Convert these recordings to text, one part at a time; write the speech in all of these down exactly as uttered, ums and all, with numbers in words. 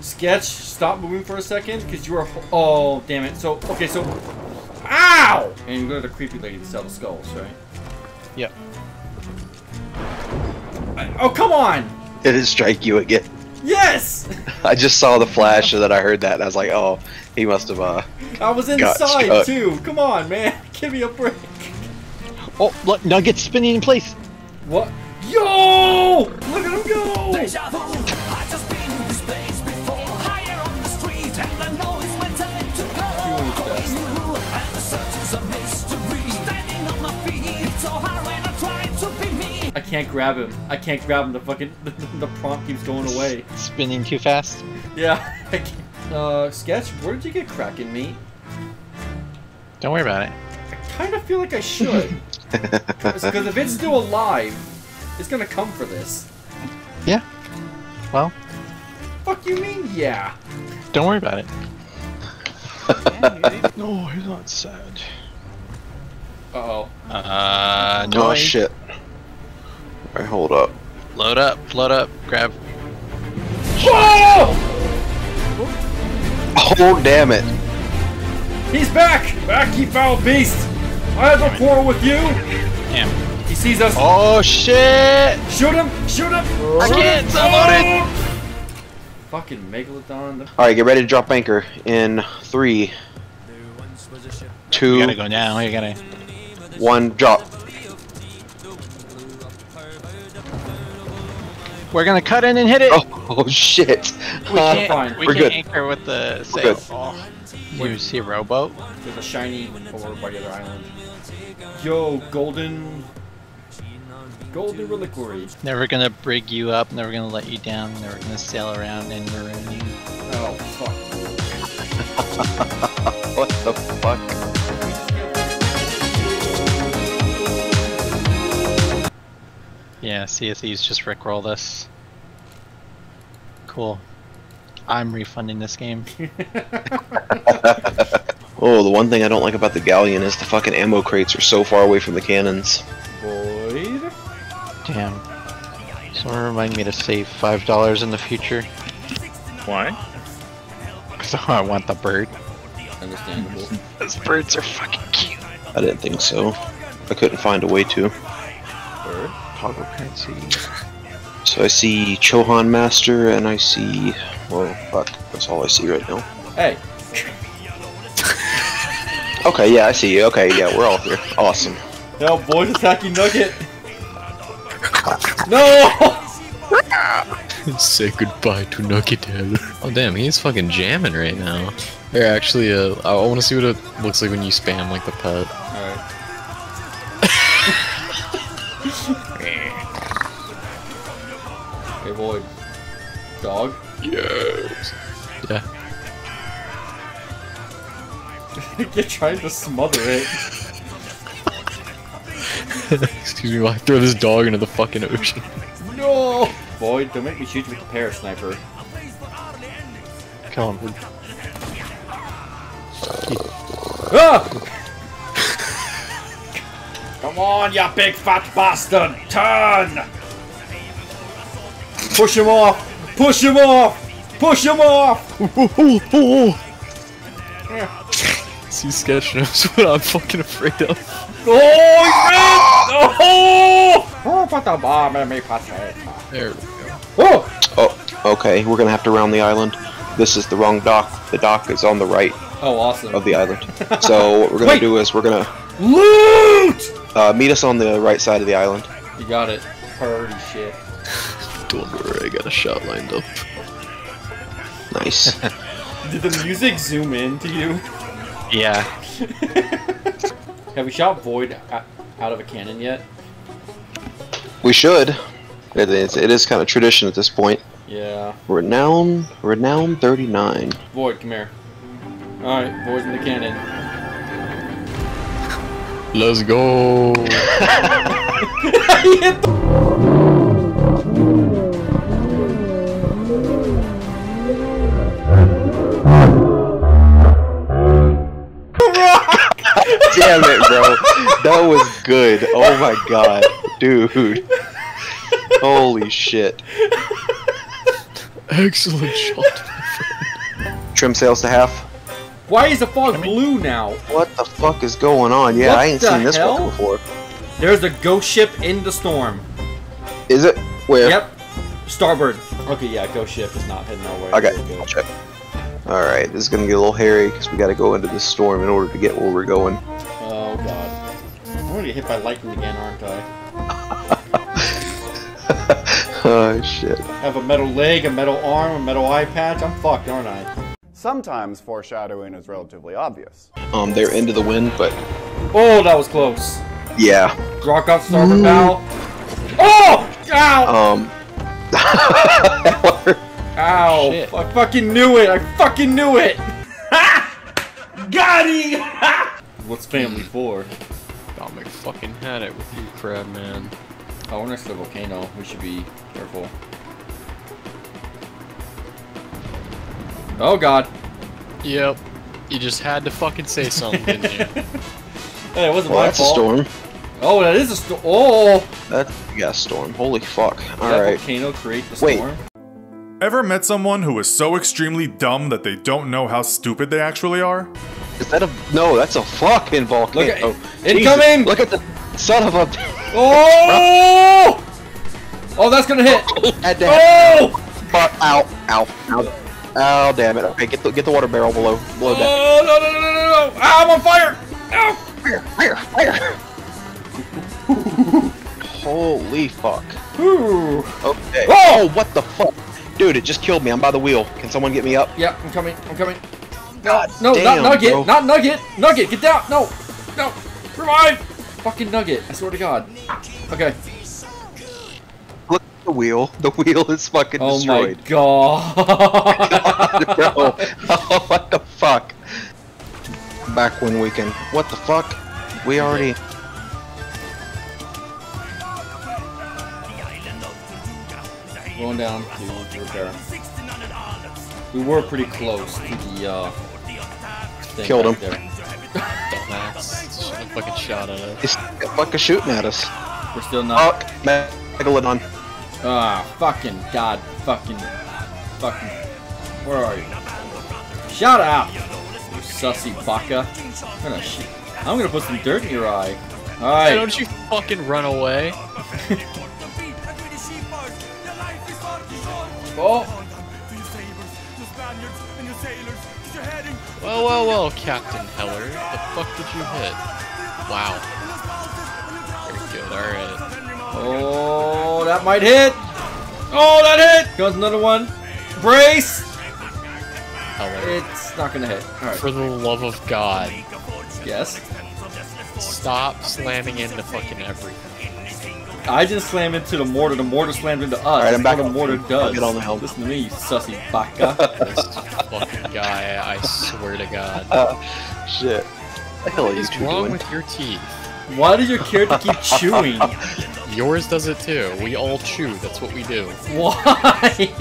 Sketch, stop moving for a second, because you are. Oh, damn it. So, okay, so. Ow! And you go to the creepy lady to sell the skulls, right? Yep. I, oh, come on! Did it strike you again? Yes! I just saw the flash and then I heard that and I was like, oh, he must have, uh... I was inside, too. Come on, man. Give me a break. Oh, look, Nugget spinning in place. What? Yo! Look at him go! I can't grab him. I can't grab him. The fucking the, the prompt keeps going away. Spinning too fast. Yeah. I can't. Uh, Sketch, where did you get Kraken meat? Don't worry about it. I kind of feel like I should. Because if it's still alive, it's gonna come for this. Yeah. Well. Fuck you mean? Yeah. Don't worry about it. No, he's not sad. Uh oh. Uh, no. Oh shit. Alright, hold up. Load up, load up, grab. Whoa! Oh, damn it. He's back! Back, you foul beast! I have a quarrel with you! Damn. He sees us. Oh shit! Shoot him! Shoot him! I Shoot can't, it's unloaded! Fucking Megalodon. Alright, get ready to drop anchor in three, two, You gotta go now, you gotta... one, drop. We're gonna cut in and hit it! Oh, oh shit. We Uh, can't, fine. we We're can't good. anchor with the sail. good. Oh. You see a rowboat? There's a shiny over by the other island. Yo, golden... Golden reliquary. Never gonna brig you up, never gonna let you down, never gonna sail around and maroon you. Oh, fuck. What the fuck? Yeah, Sea of Thieves just rickrolled us. Cool. I'm refunding this game. Oh, the one thing I don't like about the galleon is the fucking ammo crates are so far away from the cannons. Void? Damn. Someone remind me to save five dollars in the future. Why? Because I want the bird. Understandable. Those birds are fucking cute. I didn't think so. I couldn't find a way to. Bird? Toggle currency. So I see Chohan Master and I see... Well, fuck. That's all I see right now. Hey. Okay, yeah, I see you. Okay, yeah, we're all here. Awesome. Yo, boys attacking Nugget. No! Say goodbye to Nugget. Oh damn, he's fucking jamming right now. Here, actually, uh, I want to see what it looks like when you spam like the pet. Alright. Hey, Void. Dog? Yes. Yeah. You're trying to smother it. Excuse me while I throw this dog into the fucking ocean. No! Void, don't make me shoot you with the para sniper. Kill him. Ah! Come on, you big fat bastard! Turn! Push him off! Push him off! Push him off! Yeah. See, Sketch knows what I'm fucking afraid of. Oh, he's Oh! Oh, put the bomb in me, potato. There we go. Oh! Oh, okay, we're gonna have to round the island. This is the wrong dock. The dock is on the right Oh, awesome. of the island. So what we're gonna Wait. do is we're gonna Loot! uh, meet us on the right side of the island. You got it. Party shit. Don't worry, I got a shot lined up. Nice. Did the music zoom in to you? Yeah. Have we shot Void out of a cannon yet? We should. It is. It is kind of tradition at this point. Yeah. Renown. Renown thirty-nine. Void, come here. Alright, Void's in the cannon. Let's go. He hit the Damn it, bro. That was good. Oh my god. Dude. Holy shit. Excellent shot. Trim sails to half. Why is the fog blue now? What the fuck is going on? Yeah, What I ain't the seen this hell? one before. There's a ghost ship in the storm. Is it? Where? Yep. Starboard. Okay, yeah, ghost ship is not heading our way. Okay, Really good. I'll check. Alright, this is gonna get a little hairy because we gotta go into this storm in order to get where we're going. Oh god. I'm gonna get hit by lightning again, aren't I? Oh shit. I have a metal leg, a metal arm, a metal eye patch. I'm fucked, aren't I? Sometimes foreshadowing is relatively obvious. Um, they're into the wind, but Oh, that was close. yeah. Rock off starboard bow. Oh! Ow! Um. Ow! Shit. I fucking knew it! I fucking knew it! Got him! What's family for? Got me fucking had it with you, crab man. Oh, we're next to the volcano. We should be careful. Oh god. Yep. You just had to fucking say something, didn't you? Hey, it wasn't Well, my that's a fault. storm. Oh, that is a storm. Oh! That's yeah, a storm. Holy fuck. Did that Alright. volcano create the Wait. storm? Ever met someone who is so extremely dumb that they don't know how stupid they actually are? Is that a no? That's a fucking volcano. Look at- oh, incoming! Jesus, look at the son of a. Oh! Oh, that's gonna hit! Had to Oh! Fuck! Ow! Ow! Ow! Oh damn it! Okay, get the get the water barrel below below that. Oh, no, no, no, no, no, no! Ah, I'm on fire! No! Fire! Fire! Fire! Holy fuck! Ooh. Okay. Oh! Oh, what the fuck, dude! It just killed me. I'm by the wheel. Can someone get me up? Yeah, I'm coming, I'm coming. God No, damn, not Nugget! bro. Not Nugget! Nugget, get down! No! No! Revive! Fucking Nugget, I swear to God. Okay. Look at the wheel. The wheel is fucking Oh destroyed. my God. Bro. Oh, what the fuck? Back when we can. What the fuck? We already. Going down to repair. We were pretty close to the, uh... thing Killed back him. there. Dumbass. Should have fucking shot at us. He's fucking shooting at us. We're still not... Fuck. Megalodon. Ah, fucking God, fucking, fucking, where are you? Shut up, you sussy baka. I'm gonna, sh I'm gonna put some dirt in your eye. Hey, Alright. don't you fucking run away. Oh, Well, well, well, Captain Heller. The fuck did you hit? Wow. Very good, alright. oh, that might hit. Oh, that hit. Goes another one. Brace. Heller. It's not gonna hit. Alright. For the love of God. Yes. Stop slamming into fucking everything. I just slammed into the mortar. The mortar slammed into us. Alright, I'm That's back what on the mortar the- does. I'll get on the helm. Listen to me, you sussy baka. This fucking guy, I swear to God. Uh, shit. What the hell are What you is two wrong doing? with your teeth? Why does your character keep chewing? Yours does it too. We all chew. That's what we do. Why?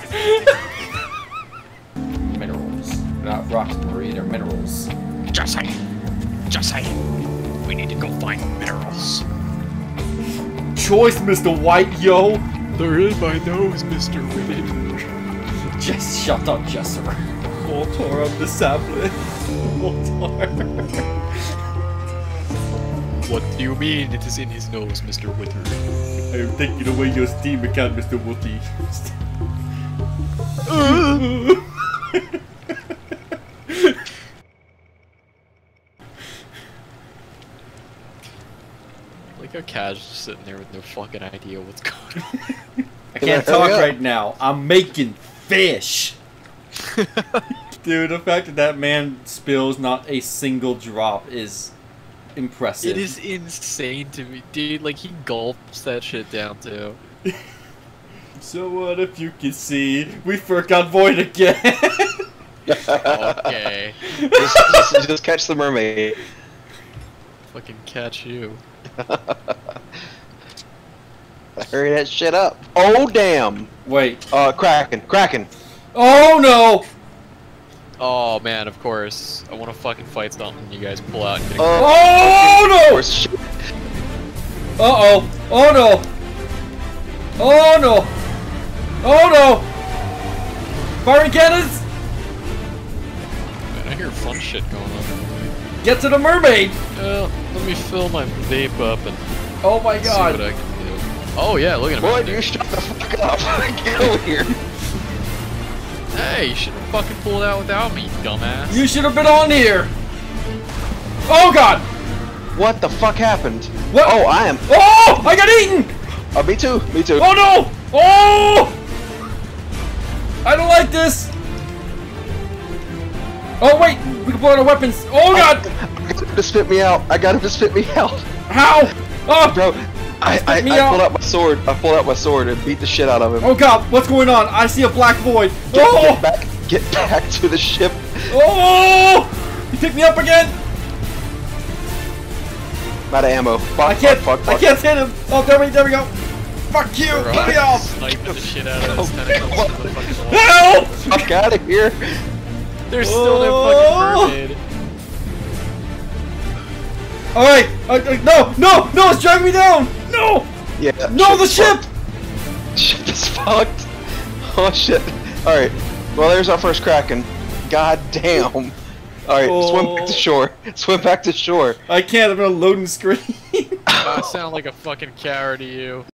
Minerals. Not rocks, Marie, they're minerals. Just saying. Just saying. We need to go find minerals. Choice, Mister White, yo! They're in my nose, Mister Whitted. Just shut up, Jesser. Motor on the sapling. Motor. What do you mean it is in his nose, Mister Whitter? I am taking away your Steam account, Mister Wooty. Like how Kaz just sitting there with no fucking idea what's going on. I can't talk right now. I'm making fish. Dude, the fact that that man spills not a single drop is impressive. It is insane to me, dude. Like he gulps that shit down too. So what if you can see? We forgot Void again. Okay. just, just, just catch the mermaid. Fucking catch you. Hurry that shit up. Oh damn. Wait. Uh, Kraken, Kraken. Oh no! Oh man, of course. I want to fucking fight something. You guys pull out and get a Uh, Oh of no! course, shit. Uh oh! Oh no! Oh no! Oh no! Firing cannons! fun shit going on. Get to the mermaid! Uh, let me fill my vape up and Oh my see god. what I can do. Oh yeah, look at him. Boy, out there. you shut the fuck up. Get over here. Hey, you should have fucking pulled out without me, dumbass. You should have been on here! Oh god! What the fuck happened? What? Oh, I am. Oh! I got eaten! Oh, me too. Me too. Oh no! Oh! I don't like this! Oh wait! We can pull out our weapons! Oh god! I got him to spit me out. I got him to spit me out. How? Oh! Bro, I, I, me I out. pulled out my sword. I pulled out my sword and beat the shit out of him. Oh god, what's going on? I see a black void. Get, Oh! get back, get back to the ship. Oh! You pick me up again? I'm out of ammo. Fuck, I can't. fuck, fuck, I can't hit him. Oh, there we, there we go. Fuck you. Right. Put me off. Sniping the shit out of this tentacles from the fucking wall. Help! fuck out of here. There's still no Oh. fucking mermaid. All right. Uh, uh, no, no, no! It's dragging me down. No, Yeah. no, the ship. Ship is fucked. Oh shit. Alright. Well, there's our first Kraken. God damn. Alright, swim back to shore. Swim back to shore. I can't. I'm on a loading screen. I sound like a fucking coward to you.